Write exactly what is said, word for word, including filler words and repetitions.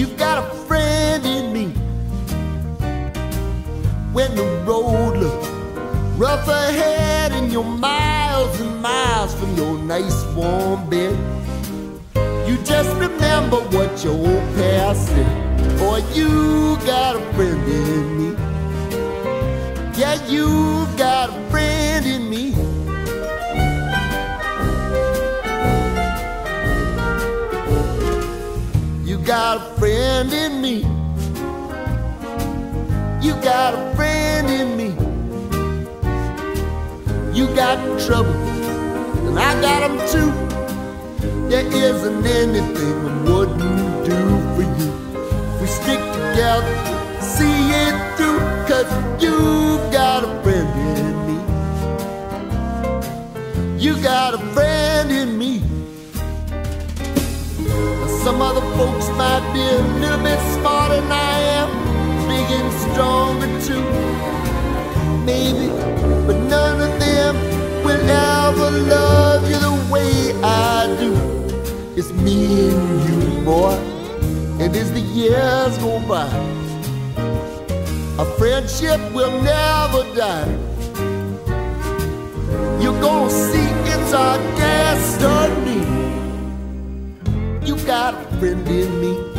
You've got a friend in me. When the road looks rough ahead and you're miles and miles from your nice warm bed, you just remember what your old past said. Boy, you got a friend in me. Yeah, you got a friend in me. You got a friend in me. You got a friend in me. You got trouble, and I got them too. There isn't anything I wouldn't do for you. We stick together, see it through, 'cause you got a friend in me. You got a friend in me. Some other folks might be a little bit smarter than I am, big and stronger too, maybe, but none of them will ever love you the way I do. It's me and you, boy, and as the years go by, our friendship will never die. You're gonna see it's our destiny. You got a friend in me.